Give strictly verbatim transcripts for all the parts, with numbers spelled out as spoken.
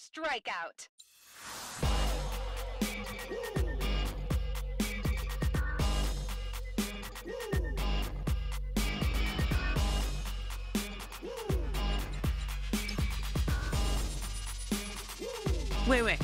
Strikeout. Wait, wait.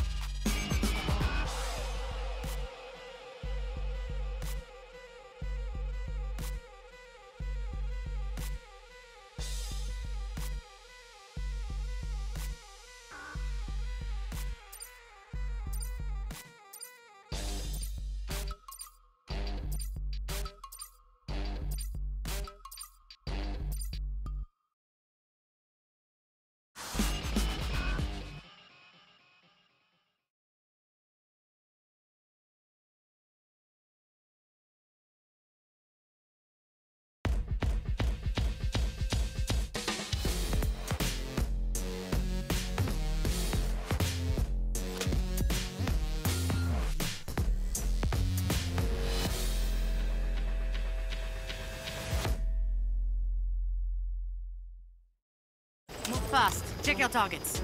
Fast. Check your targets.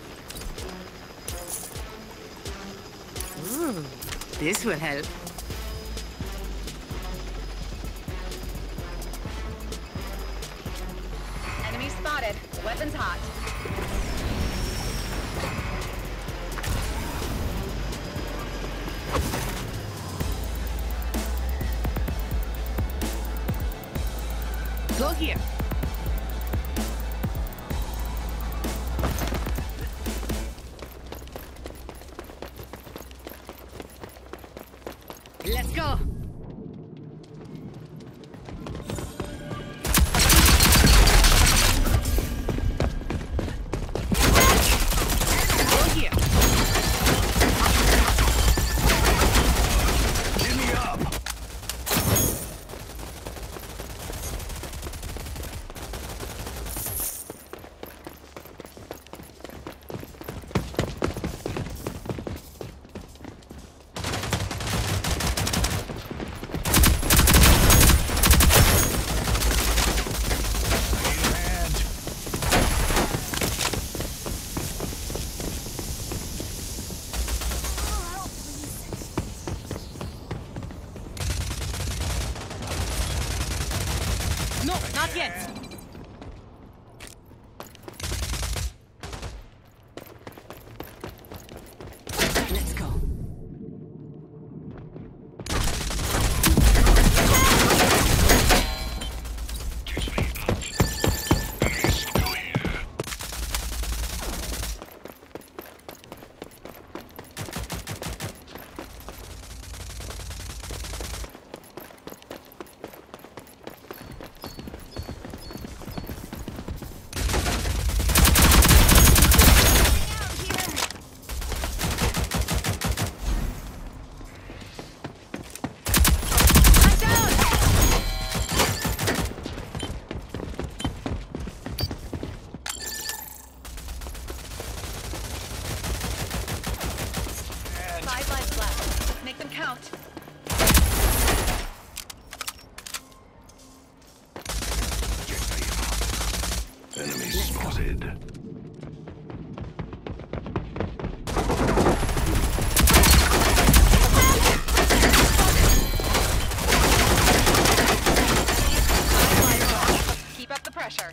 Ooh, this will help. Enemy spotted. Weapons hot. Go here. Let's go! Go here! Give me up! No, not yet! Let's go. Five lives left. Make them count. Enemy spotted. Keep up the pressure.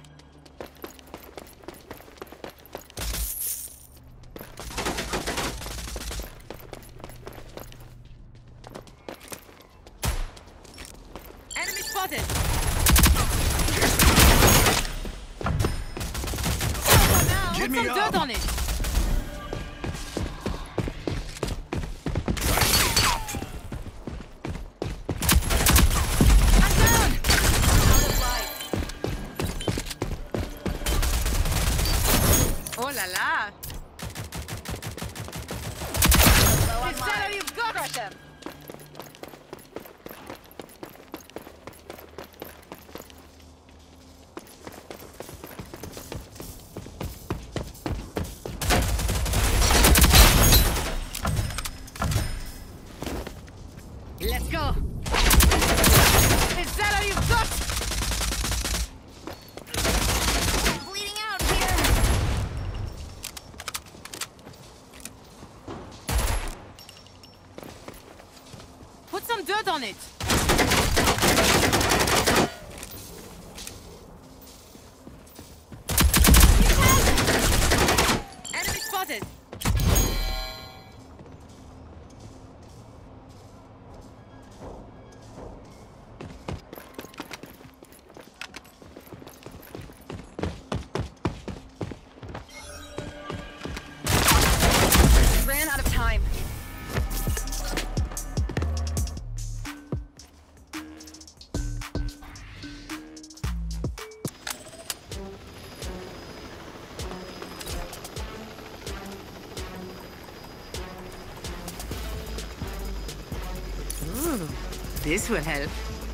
Enemy spotted! Get Put me some up! dirt on it! I'm down! Out of life. Oh la la! Low on Is that all life. you've got? Crush him. Let's go! Is that all you've got? I'm bleeding out here. some dirt on it. Enemy spotted. Ran out of time. Ooh, this will help.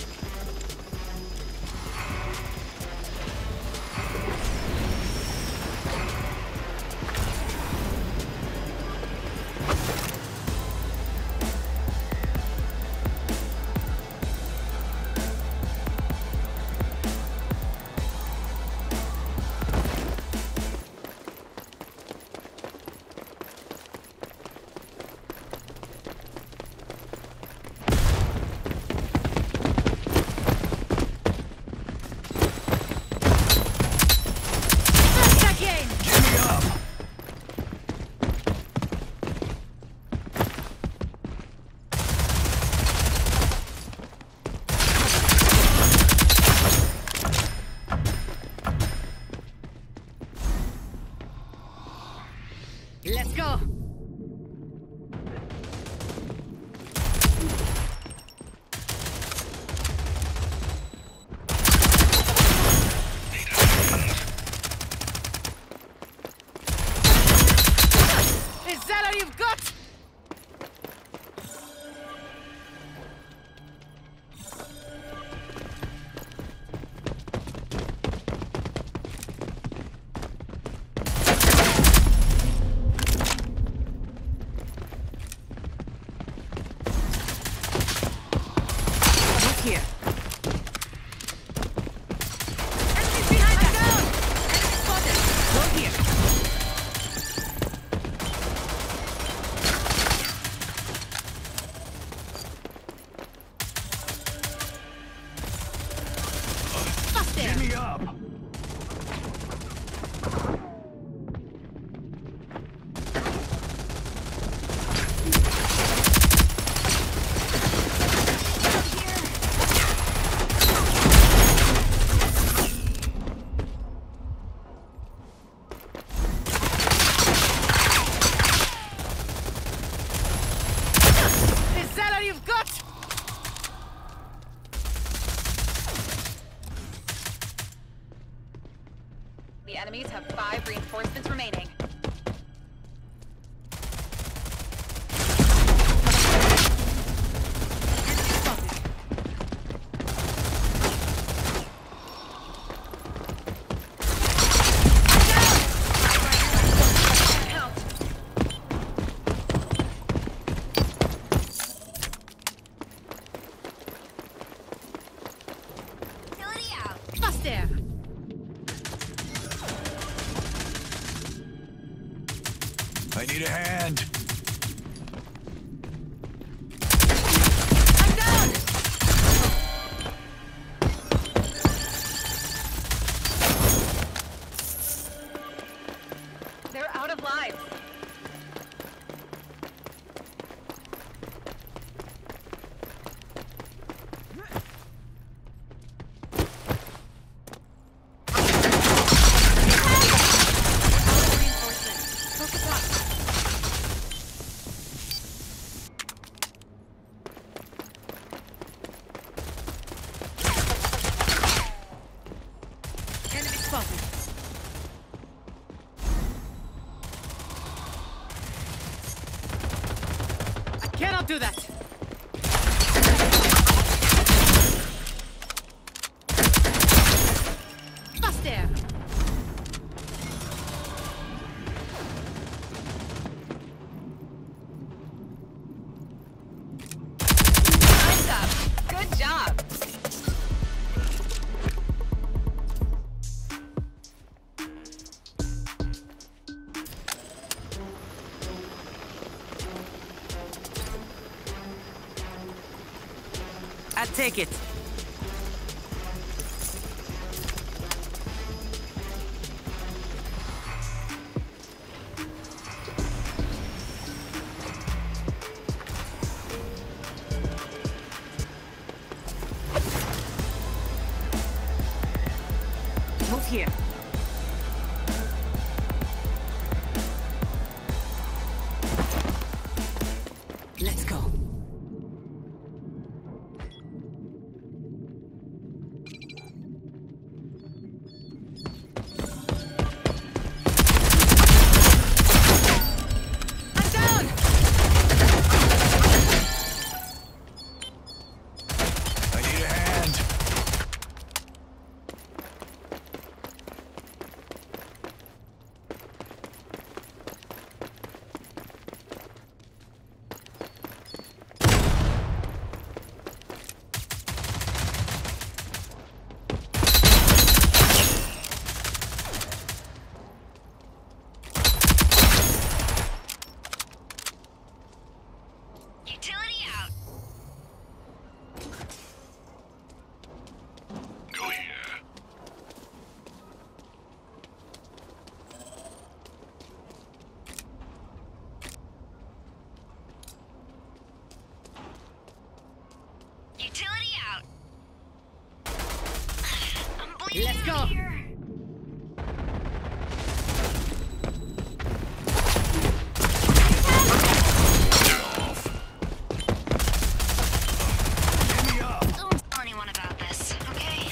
Let's go! Is that all you've got? Here. Enemies behind us! Down! Enemy spotted! Go here. Bust there! Give me up. Is that all you've got? The enemies have five reinforcements remaining. Enemy spotted. Count. Bust there! I need a hand. I'm down! They're out of lives. Reinforcements. Focus up. Enemy spotted. I cannot do that! Bust there! Time's up. Good job. I'll take it. Move here. Let's go. I'm down! I need a hand. Utility out. Go here. Utility out. I'm bleeding Let's out go. here. Give me up. Don't tell anyone about this, okay?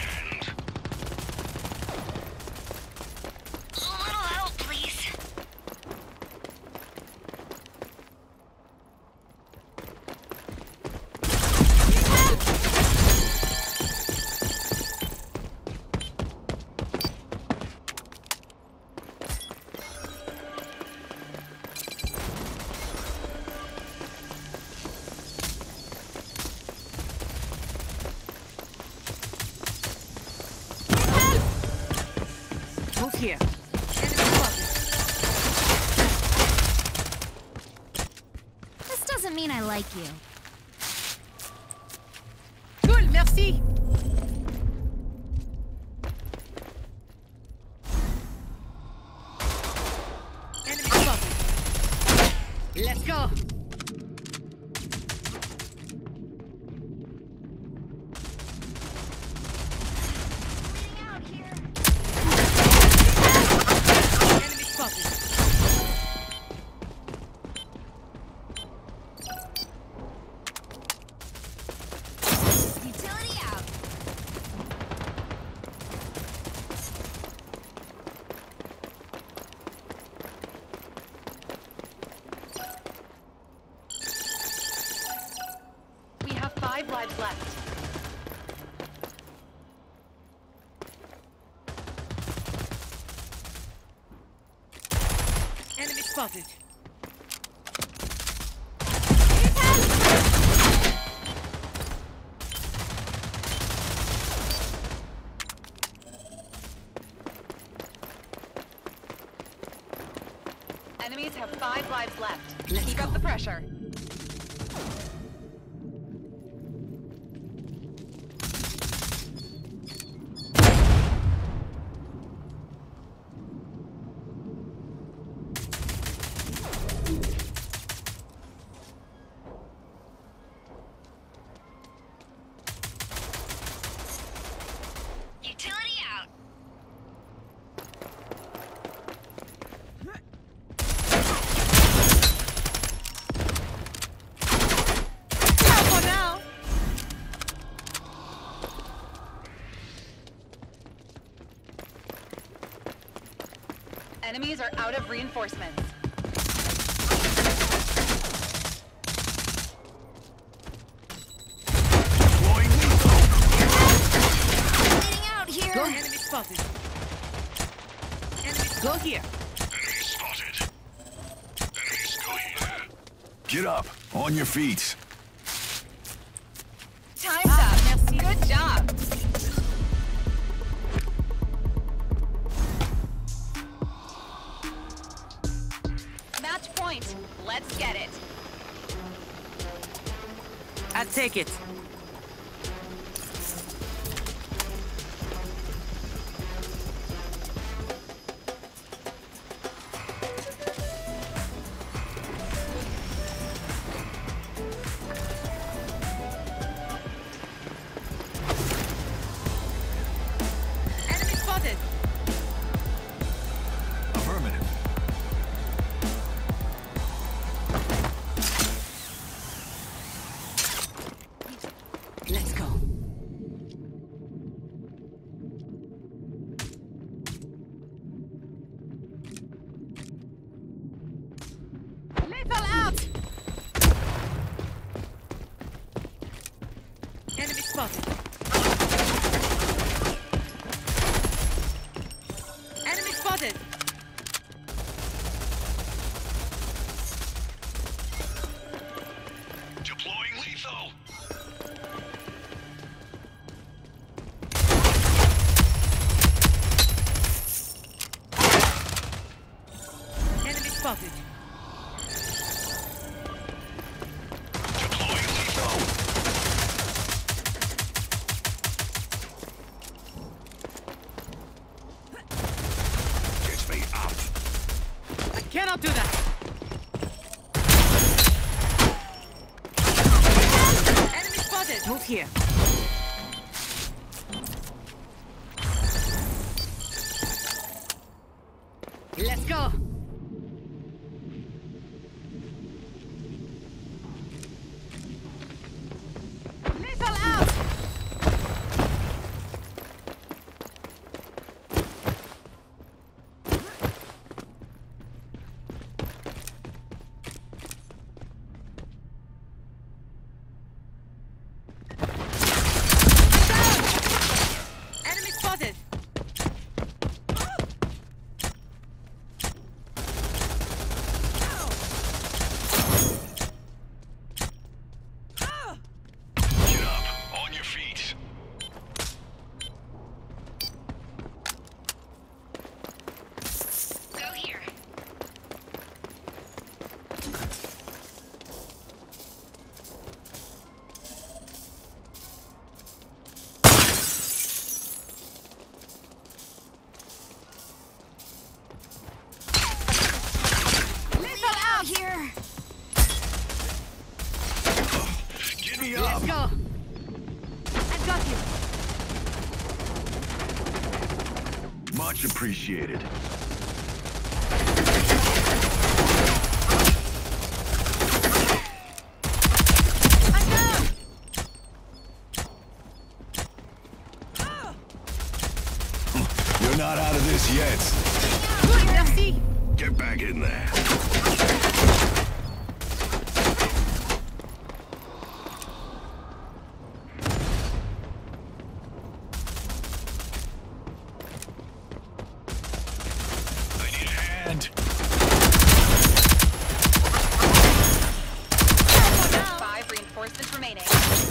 A little help, please. Move here. This doesn't mean I like you. Cool, merci. Enemy spotted. Let's go. Bleeding out here. Enemy spotted. Utility out. We have five lives left. Enemy spotted. Enemies have five lives left. Let's Keep go. up the pressure. Utility out. For now. Enemies are out of reinforcements. Deploying lethal. Bleeding out here. Go. Enemy spotted. Enemy. Go here. Enemy spotted. Enemies go here. Get up. On your feet. Time's Ah, up. merci. Good job. Match point. Let's get it. I'll take it. Move here. Let's go. Lethal out. Enemy spotted. Get up. On your feet. Go here. Lethal out. Here. Get me up. Let's go. I got you. Much appreciated. I'm down. You're not out of this yet. Good, merci. Get back in there. I need a hand. Five reinforcements remaining.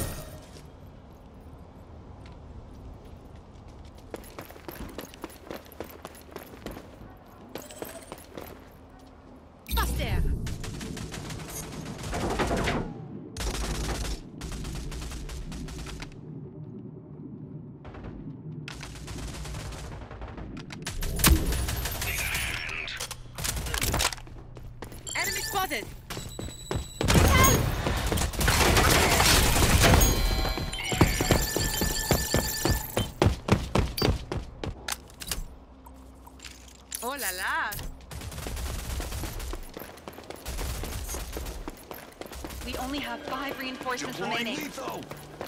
Faster. Enemy spotted. Oh la la. We only have five reinforcements Deploying remaining. lethal.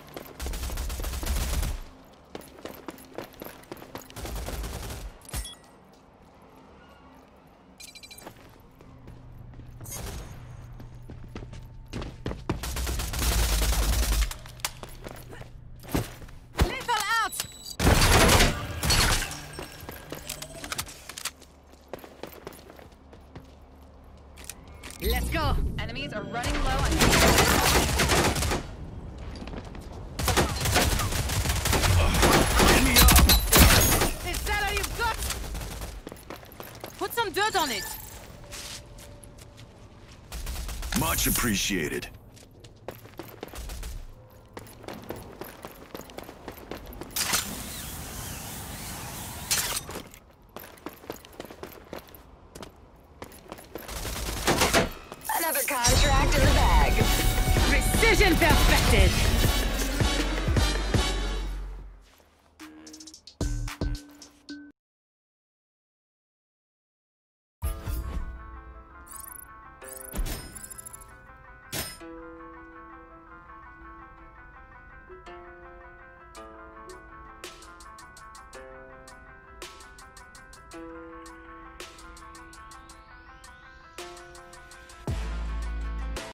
Lethal out. Let's go. Enemies are running low on Get me up. Is that all you've got? Put some dirt on it. Much appreciated. Another contract in the bag. Precision perfected.